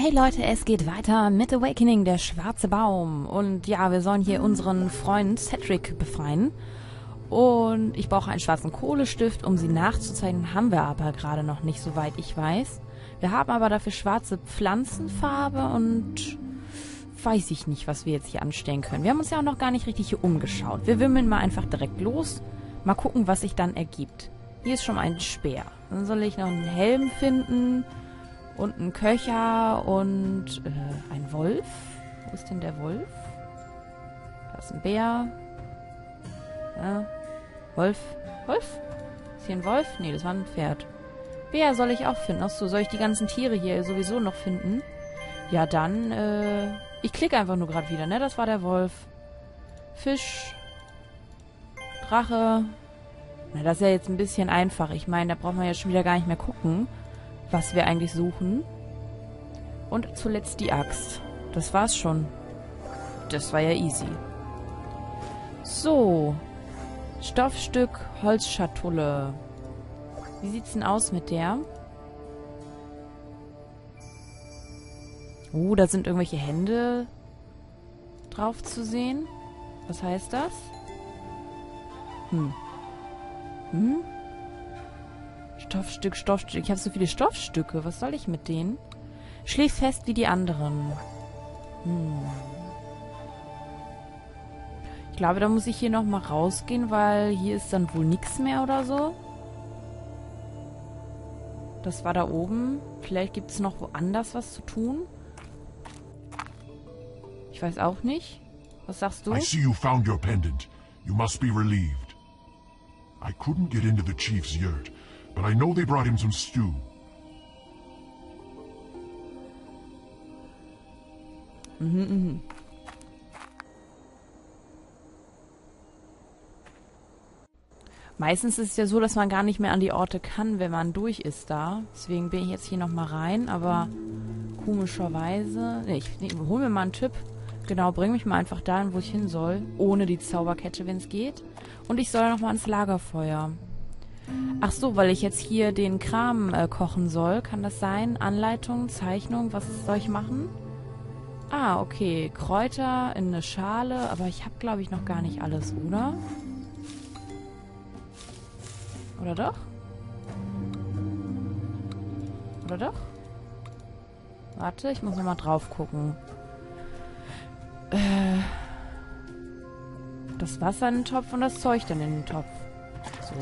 Hey Leute, es geht weiter mit Awakening, der schwarze Baum. Und ja, wir sollen hier unseren Freund Cedric befreien. Und ich brauche einen schwarzen Kohlestift, um sie nachzuzeichnen. Haben wir aber gerade noch nicht, soweit ich weiß. Wir haben aber dafür schwarze Pflanzenfarbe und weiß ich nicht, was wir jetzt hier anstellen können. Wir haben uns ja auch noch gar nicht richtig hier umgeschaut. Wir wimmeln mal einfach direkt los. Mal gucken, was sich dann ergibt. Hier ist schon ein Speer. Dann soll ich noch einen Helm finden. Und ein Köcher und ein Wolf. Wo ist denn der Wolf? Da ist ein Bär. Ja. Wolf. Wolf? Ist hier ein Wolf? Nee, das war ein Pferd. Bär soll ich auch finden. Achso, soll ich die ganzen Tiere hier sowieso noch finden? Ja, dann, ich klicke einfach nur gerade wieder, ne? Das war der Wolf. Fisch. Drache. Na, das ist ja jetzt ein bisschen einfach. Ich meine, da braucht man ja schon wieder gar nicht mehr gucken, was wir eigentlich suchen. Und zuletzt die Axt. Das war's schon. Das war ja easy. So. Stoffstück, Holzschatulle. Wie sieht's denn aus mit der? Da sind irgendwelche Hände drauf zu sehen. Was heißt das? Stoffstück, Stoffstück. Ich habe so viele Stoffstücke. Was soll ich mit denen? Schläft fest wie die anderen. Ich glaube, da muss ich hier nochmal rausgehen, weil hier ist dann wohl nichts mehr oder so. Das war da oben. Vielleicht gibt es noch woanders was zu tun. Ich weiß auch nicht. Was sagst du? I see you found your pendant. You must be relieved. I couldn't get into the chief's yurt, but I know they brought him some stew. Meistens ist es ja so, dass man gar nicht mehr an die Orte kann, wenn man durch ist da. Deswegen bin ich jetzt hier nochmal rein, aber komischerweise... hol mir mal einen Tipp. Genau, bring mich mal einfach dahin, wo ich hin soll. Ohne die Zauberkette, wenn es geht. Und ich soll nochmal ans Lagerfeuer. Ach so, weil ich jetzt hier den Kram kochen soll. Kann das sein? Anleitung, Zeichnung, was soll ich machen? Ah, okay. Kräuter in eine Schale. Aber ich habe, glaube ich, noch gar nicht alles, oder? Oder doch? Oder doch? Warte, ich muss nochmal drauf gucken. Das Wasser in den Topf und das Zeug dann in den Topf. So.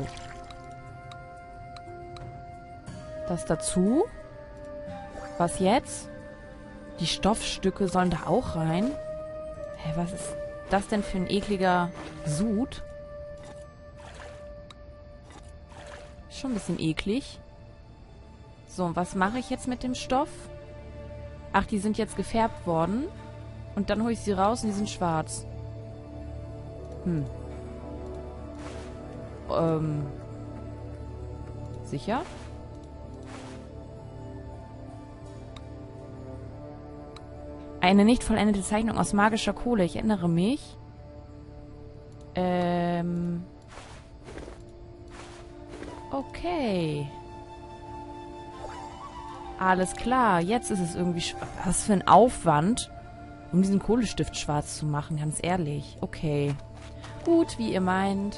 Das dazu. Was jetzt? Die Stoffstücke sollen da auch rein? Hä, was ist das denn für ein ekliger Sud? Schon ein bisschen eklig. So, und was mache ich jetzt mit dem Stoff? Ach, die sind jetzt gefärbt worden. Und dann hole ich sie raus und die sind schwarz. Sicher? Eine nicht vollendete Zeichnung aus magischer Kohle. Ich erinnere mich. Okay. Alles klar. Jetzt ist es irgendwie... Was für ein Aufwand, um diesen Kohlestift schwarz zu machen. Ganz ehrlich. Okay. Gut, wie ihr meint.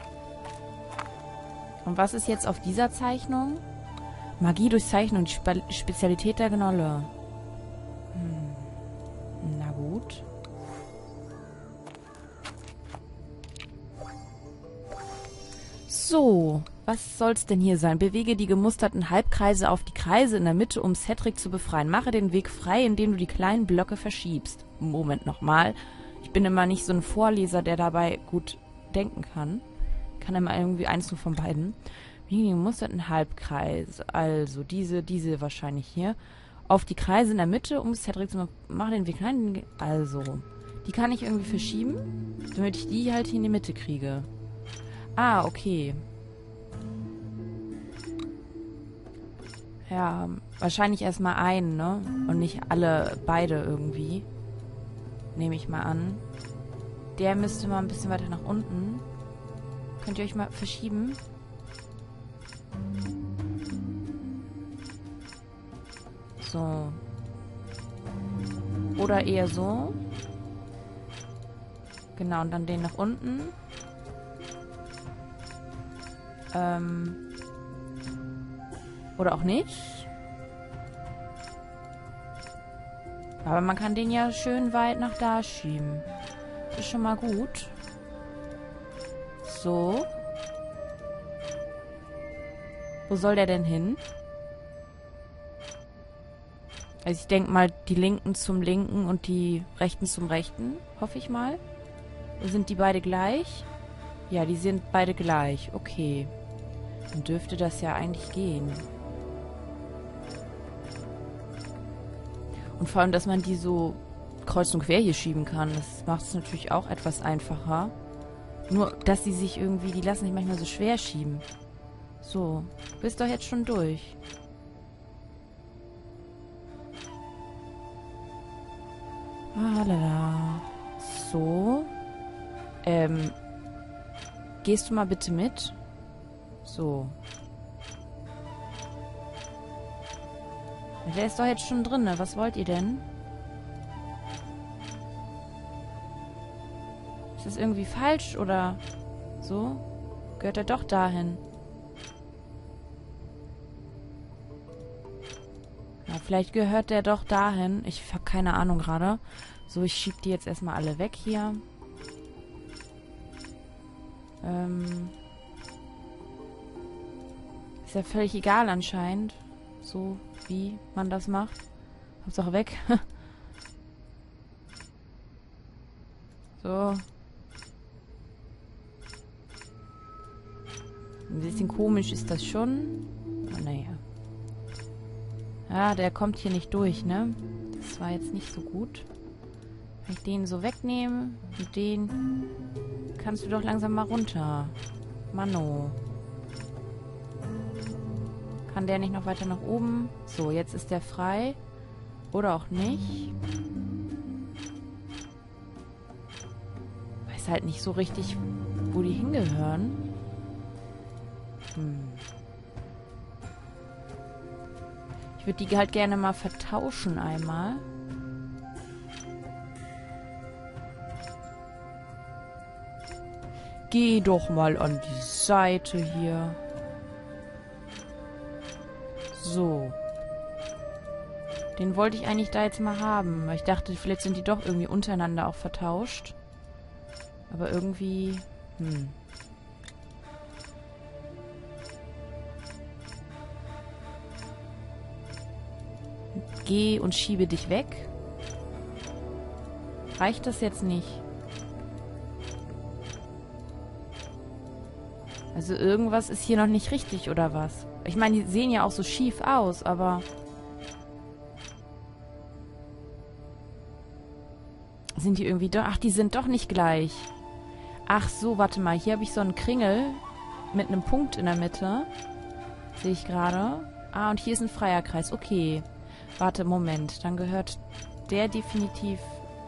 Und was ist jetzt auf dieser Zeichnung? Magie durch Zeichnung. Die Spezialität der Gnolle. Na gut. So, was soll's denn hier sein? Bewege die gemusterten Halbkreise auf die Kreise in der Mitte, um Cedric zu befreien. Mache den Weg frei, indem du die kleinen Blöcke verschiebst. Moment nochmal. Ich bin immer nicht so ein Vorleser, der dabei gut denken kann. Kann immer irgendwie eins nur von beiden. Bewege die gemusterten Halbkreise. Also diese wahrscheinlich hier. Auf die Kreise in der Mitte, um Cedric zu machen, den Weg klein. Also, die kann ich irgendwie verschieben, damit ich die halt hier in die Mitte kriege. Ah, okay. Ja, wahrscheinlich erstmal einen, ne? Und nicht beide irgendwie. Nehme ich mal an. Der müsste mal ein bisschen weiter nach unten. Könnt ihr euch mal verschieben? So. Oder eher so. Genau, und dann den nach unten. Oder auch nicht. Aber man kann den ja schön weit nach da schieben. Das ist schon mal gut. So. Wo soll der denn hin? Also ich denke mal, die Linken zum Linken und die Rechten zum Rechten. Hoffe ich mal. Sind die beide gleich? Ja, die sind beide gleich. Okay. Dann dürfte das ja eigentlich gehen. Und vor allem, dass man die so kreuz und quer hier schieben kann. Das macht es natürlich auch etwas einfacher. Nur, dass sie sich irgendwie, die lassen sich manchmal so schwer schieben. So, du bist doch jetzt schon durch. Ah, lala. So. Gehst du mal bitte mit? So. Der ist doch jetzt schon drin, ne? Was wollt ihr denn? Ist das irgendwie falsch oder so? Gehört er doch dahin? Ja, vielleicht gehört der doch dahin. Ich habe keine Ahnung gerade. So, ich schieb die jetzt erstmal alle weg hier. Ist ja völlig egal anscheinend. So, wie man das macht. Hauptsache weg. So. Ein bisschen komisch ist das schon. Oh, naja. Ja, der kommt hier nicht durch, ne? Das war jetzt nicht so gut. Wenn ich den so wegnehme und den kannst du doch langsam mal runter. Mano. Kann der nicht noch weiter nach oben? So, jetzt ist der frei. Oder auch nicht. Weiß halt nicht so richtig, wo die hingehören. Ich würde die halt gerne mal vertauschen einmal. Geh doch mal an die Seite hier. So. Den wollte ich eigentlich da jetzt mal haben. Weil ich dachte, vielleicht sind die doch irgendwie untereinander auch vertauscht. Aber irgendwie... Geh und schiebe dich weg. Reicht das jetzt nicht? Also irgendwas ist hier noch nicht richtig, oder was? Ich meine, die sehen ja auch so schief aus, aber... Sind die irgendwie doch... Ach, die sind doch nicht gleich. Ach so, warte mal. Hier habe ich so einen Kringel mit einem Punkt in der Mitte. Sehe ich gerade. Ah, und hier ist ein freier Kreis. Okay. Warte, Moment. Dann gehört der definitiv...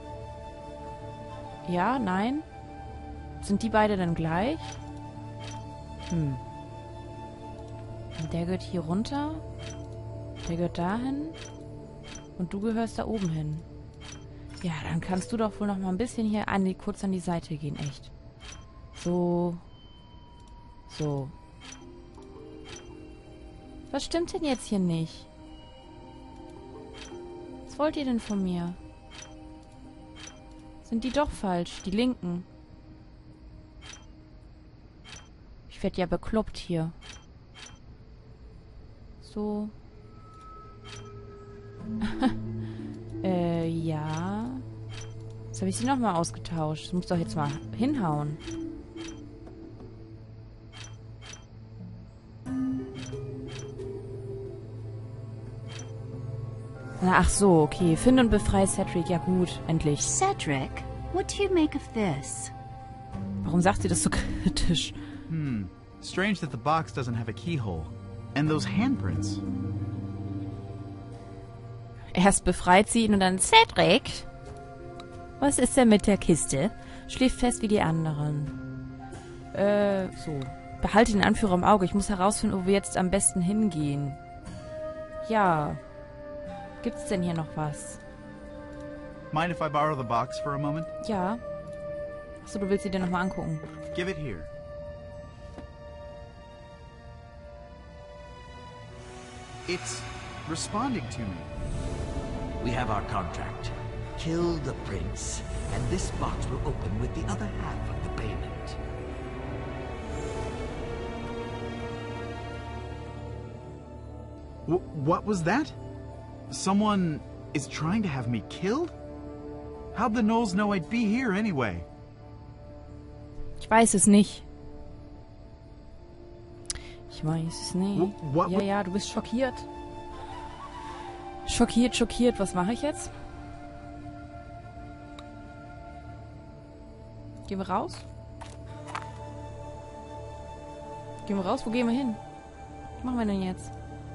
Ja, nein? Sind die beide dann gleich? Und der gehört hier runter. Der gehört dahin. Und du gehörst da oben hin. Ja, dann kannst du doch wohl noch mal ein bisschen hier kurz an die Seite gehen, echt. So. So. Was stimmt denn jetzt hier nicht? Was wollt ihr denn von mir? Sind die doch falsch, die Linken? Ich werde ja bekloppt hier. So. Ja. Jetzt habe ich sie nochmal ausgetauscht. Das muss doch jetzt mal hinhauen. Na, ach so, okay. Finde und befreie Cedric. Ja gut, endlich. Cedric, what do you make of this? Warum sagt sie das so kritisch? Strange that the box doesn't have a keyhole. And those handprints. Erst befreit sie ihn und dann... Cedric? Was ist denn mit der Kiste? Schläft fest wie die anderen. So. Behalte den Anführer im Auge. Ich muss herausfinden, wo wir jetzt am besten hingehen. Ja. Gibt's denn hier noch was? Mind if I borrow the box for a moment? Ja. Achso, du willst sie dir nochmal angucken. Give it here. It's responding to me. We have our contract. Kill the prince, and this box will open with the other half of the payment. What was that? Someone is trying to have me killed? How'd the Knolls know I'd be here anyway? Ich weiß es nicht. Ich weiß es nicht. Ja, ja, du bist schockiert. Schockiert, schockiert. Was mache ich jetzt? Gehen wir raus? Gehen wir raus? Wo gehen wir hin? Was machen wir denn jetzt?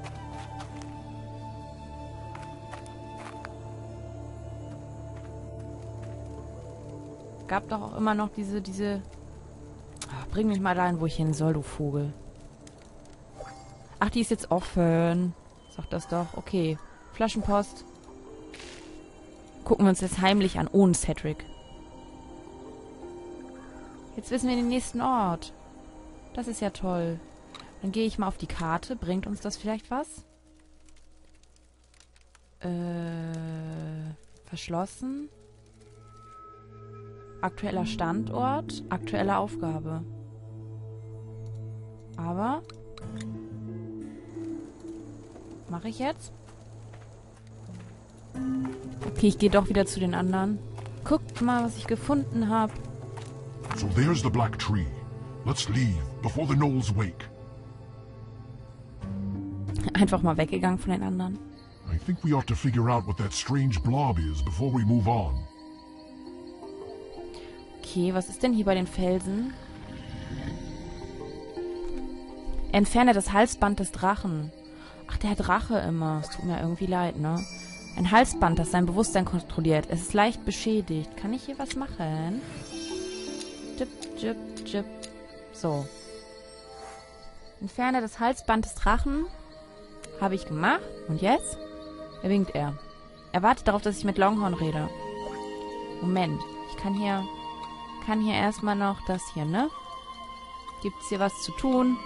Gab doch auch immer noch diese... Ach, bring mich mal dahin, wo ich hin soll, du Vogel. Ach, die ist jetzt offen. Sag das doch. Okay. Flaschenpost. Gucken wir uns das heimlich an, ohne Cedric. Jetzt wissen wir den nächsten Ort. Das ist ja toll. Dann gehe ich mal auf die Karte. Bringt uns das vielleicht was? Verschlossen. Aktueller Standort. Aktuelle Aufgabe. Aber... Mache ich jetzt? Okay, ich gehe doch wieder zu den anderen. Guckt mal, was ich gefunden habe. So there's the black tree. Let's leave before the Knolls wake. Einfach mal weggegangen von den anderen. I think we ought to figure out what that strange blob is before we move on. Okay, was ist denn hier bei den Felsen? Entferne das Halsband des Drachen. Ach, der Drache immer. Es tut mir irgendwie leid, ne? Ein Halsband, das sein Bewusstsein kontrolliert. Es ist leicht beschädigt. Kann ich hier was machen? Jip, jip, jip. So. Entferne das Halsband des Drachen. Habe ich gemacht. Und jetzt? Er winkt er. Er wartet darauf, dass ich mit Longhorn rede. Moment. Ich kann hier erstmal noch das hier, ne? Gibt's hier was zu tun?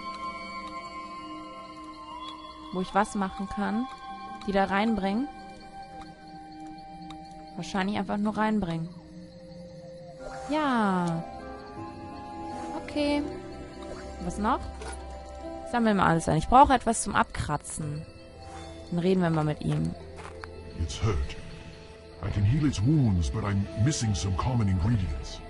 Wo ich was machen kann? Die da reinbringen? Wahrscheinlich einfach nur reinbringen. Ja. Okay. Was noch? Sammeln wir alles ein. Ich brauche etwas zum Abkratzen. Dann reden wir mal mit ihm. It's hurt. I can heal its wounds, but I'm missing some common ingredients.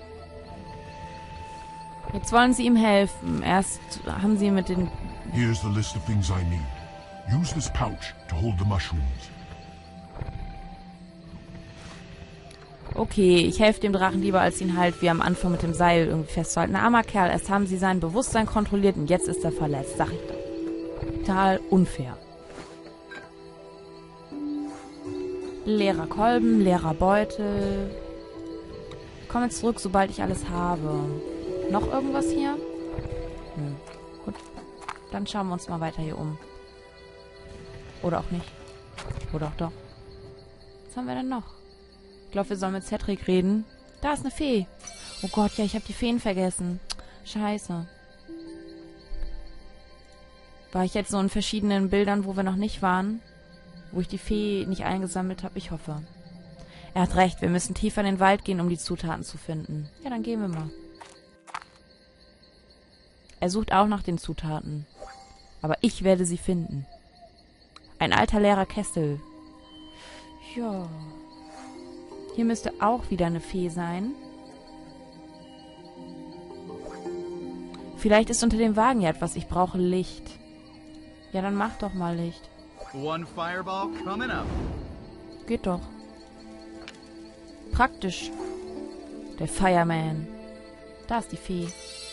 Jetzt wollen sie ihm helfen. Erst haben sie mit den... Here's the list of things I need. Use this pouch to hold the mushrooms. Okay, ich helfe dem Drachen lieber, als ihn halt wie am Anfang mit dem Seil irgendwie festzuhalten. Ein armer Kerl, erst haben sie sein Bewusstsein kontrolliert und jetzt ist er verletzt. Sag ich doch. Total unfair. Leerer Kolben, leerer Beutel. Ich komme jetzt zurück, sobald ich alles habe. Noch irgendwas hier? Gut. Dann schauen wir uns mal weiter hier um. Oder auch nicht. Oder auch doch. Was haben wir denn noch? Ich glaube, wir sollen mit Cedric reden. Da ist eine Fee. Oh Gott, ja, ich habe die Feen vergessen. Scheiße. War ich jetzt so in verschiedenen Bildern, wo wir noch nicht waren? Wo ich die Fee nicht eingesammelt habe? Ich hoffe. Er hat recht, wir müssen tiefer in den Wald gehen, um die Zutaten zu finden. Ja, dann gehen wir mal. Er sucht auch nach den Zutaten. Aber ich werde sie finden. Ein alter leerer Kessel. Ja. Hier müsste auch wieder eine Fee sein. Vielleicht ist unter dem Wagen ja etwas. Ich brauche Licht. Ja, dann mach doch mal Licht. One fireball coming up. Geht doch. Praktisch. Der Fireman. Da ist die Fee.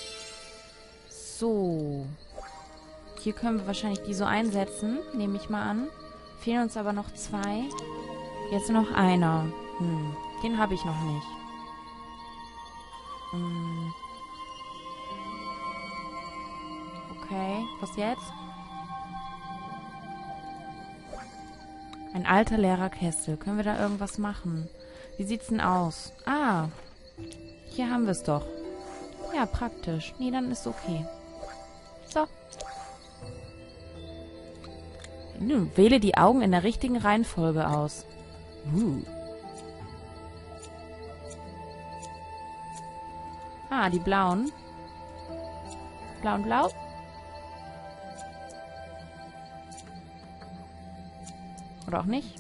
So. Hier können wir wahrscheinlich die so einsetzen. Nehme ich mal an. Fehlen uns aber noch 2. Jetzt noch einer. Den habe ich noch nicht. Okay, was jetzt? Ein alter leerer Kessel. Können wir da irgendwas machen? Wie sieht's denn aus? Ah, hier haben wir es doch. Ja, praktisch. Nee, dann ist okay. So. Nun, wähle die Augen in der richtigen Reihenfolge aus. Ah, die blauen. Blau und blau. Oder auch nicht.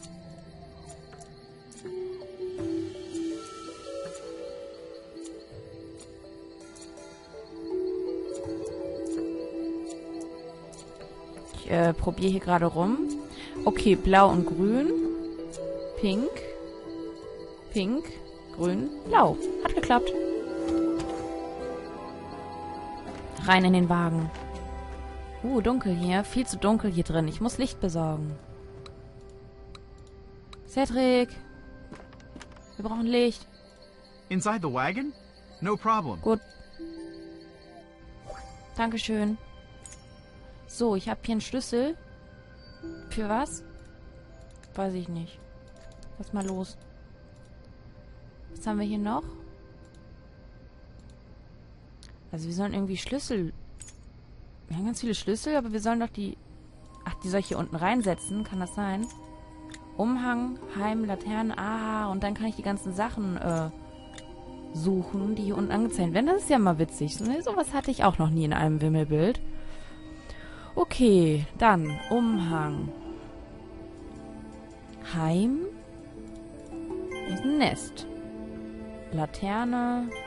Ich probiere hier gerade rum. Okay, blau und grün. Pink. Pink. Grün. Blau. Hat geklappt. Rein in den Wagen. Dunkel hier. Viel zu dunkel hier drin. Ich muss Licht besorgen. Cedric. Wir brauchen Licht. Inside the wagon? No problem. Gut. Dankeschön. So, ich habe hier einen Schlüssel. Für was? Weiß ich nicht. Lass mal los. Was haben wir hier noch? Also wir sollen irgendwie Schlüssel... Wir haben ganz viele Schlüssel, aber wir sollen doch die... Ach, die soll ich hier unten reinsetzen? Kann das sein? Umhang, Heim, Laterne, aha. Und dann kann ich die ganzen Sachen suchen, die hier unten angezeigt werden. Das ist ja mal witzig. Sowas hatte ich auch noch nie in einem Wimmelbild. Okay, dann Umhang. Heim. Hier ist ein Nest. Laterne.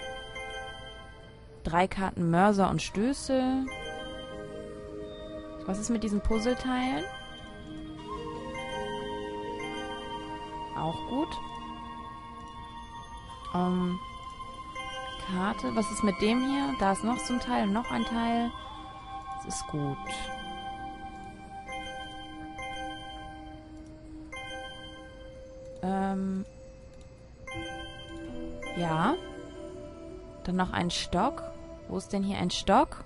3 Karten Mörser und Stöße. Was ist mit diesen Puzzleteilen? Auch gut. Karte. Was ist mit dem hier? Da ist noch so ein Teil und noch ein Teil. Das ist gut. Ja. Dann noch ein Stock. Wo ist denn hier ein Stock?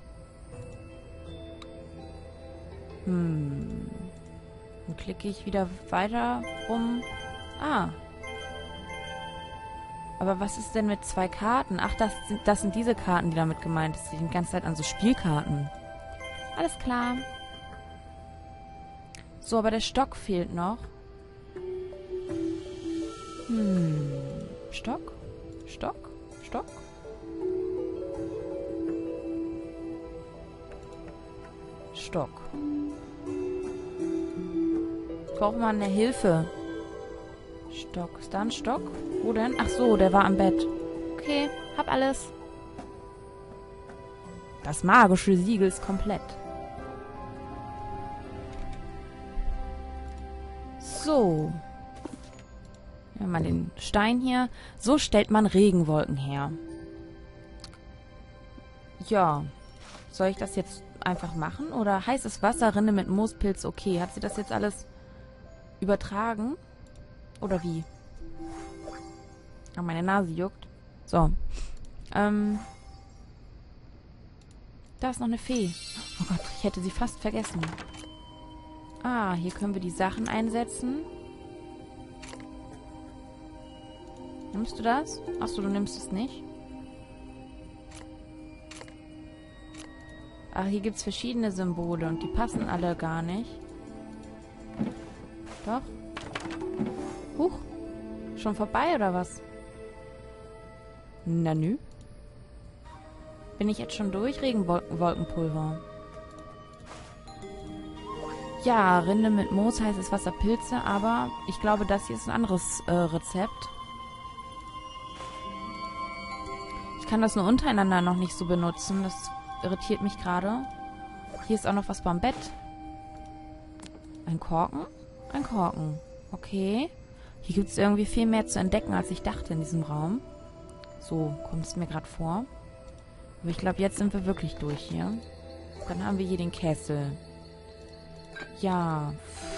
Dann klicke ich wieder weiter rum. Ah. Aber was ist denn mit 2 Karten? Ach, das sind diese Karten, die damit gemeint sind. Die sind die ganze Zeit an so Spielkarten. Alles klar. So, aber der Stock fehlt noch. Stock? Stock? Stock? Stock. Ich brauche mal eine Hilfe. Stock. Ist da ein Stock? Wo denn? Ach so, der war am Bett. Okay, hab alles. Das magische Siegel ist komplett. So. Ja, mal den Stein hier. So stellt man Regenwolken her. Ja. Soll ich das jetzt einfach machen? Oder heißes Wasser, Rinne mit Moospilz, okay. Hat sie das jetzt alles übertragen? Oder wie? Ah, meine Nase juckt. So. Da ist noch eine Fee. Oh Gott, ich hätte sie fast vergessen. Ah, hier können wir die Sachen einsetzen. Nimmst du das? Achso, du nimmst es nicht. Ach, hier gibt es verschiedene Symbole und die passen alle gar nicht. Doch. Huch. Schon vorbei, oder was? Na nü. Bin ich jetzt schon durch? Regenwolkenpulver. Ja, Rinde mit Moos, heißes Wasser, Pilze, aber ich glaube, das hier ist ein anderes Rezept. Ich kann das nur untereinander noch nicht so benutzen. Das irritiert mich gerade. Hier ist auch noch was beim Bett. Ein Korken? Ein Korken. Okay. Hier gibt es irgendwie viel mehr zu entdecken, als ich dachte in diesem Raum. So kommt es mir gerade vor. Aber ich glaube, jetzt sind wir wirklich durch hier. Dann haben wir hier den Kessel. Ja.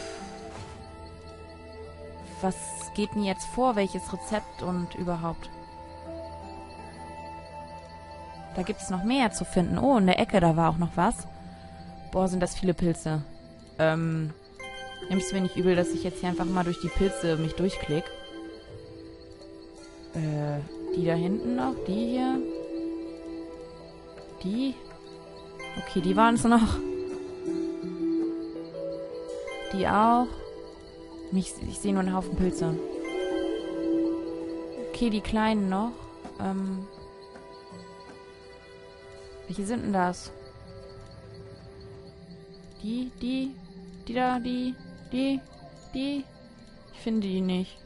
Was geht denn jetzt vor? Welches Rezept und überhaupt? Da gibt es noch mehr zu finden. Oh, in der Ecke, da war auch noch was. Boah, sind das viele Pilze. Nimm's mir nicht übel, dass ich jetzt hier einfach mal durch die Pilze mich durchklick. Die da hinten noch? Die hier? Die? Okay, die waren es noch. Die auch. Ich sehe nur einen Haufen Pilze. Okay, die kleinen noch. Welche sind denn das? Die da, die. Ich finde die nicht.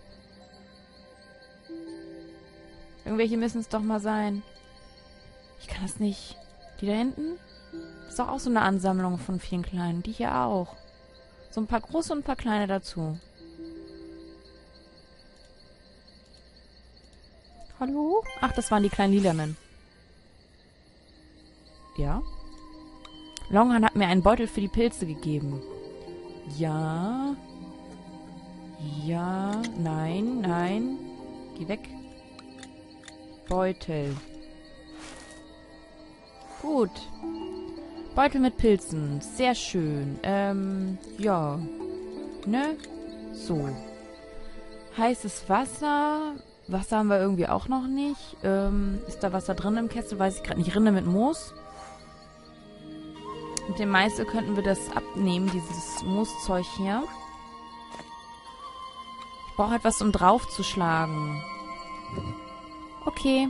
Irgendwelche müssen es doch mal sein. Ich kann das nicht. Die da hinten? Das ist doch auch so eine Ansammlung von vielen kleinen. Die hier auch. So ein paar große und ein paar kleine dazu. Hallo? Ach, das waren die kleinen Lilanen. Ja? Longhorn hat mir einen Beutel für die Pilze gegeben. Ja. Ja. Nein, nein. Geh weg. Beutel. Gut. Beutel mit Pilzen. Sehr schön. Ja. Ne? So. Heißes Wasser. Wasser haben wir irgendwie auch noch nicht. Ist da Wasser drin im Kessel? Weiß ich gerade nicht. Rinde mit Moos. Mit dem Meißel könnten wir das abnehmen, dieses Mooszeug hier. Ich brauche etwas, um drauf zu schlagen. Okay.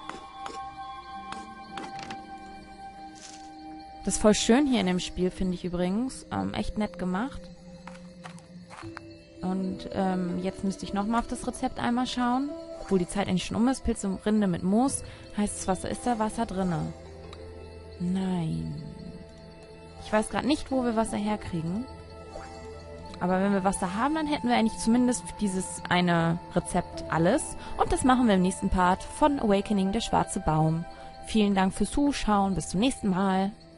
Das ist voll schön hier in dem Spiel, finde ich übrigens. Echt nett gemacht. Und jetzt müsste ich nochmal auf das Rezept einmal schauen. Obwohl die Zeit eigentlich schon um ist. Pilze und Rinde mit Moos. Heißes Wasser. Ist da Wasser drinne? Nein. Ich weiß gerade nicht, wo wir Wasser herkriegen. Aber wenn wir Wasser haben, dann hätten wir eigentlich zumindest für dieses eine Rezept alles. Und das machen wir im nächsten Part von Awakening, der schwarze Baum. Vielen Dank fürs Zuschauen. Bis zum nächsten Mal.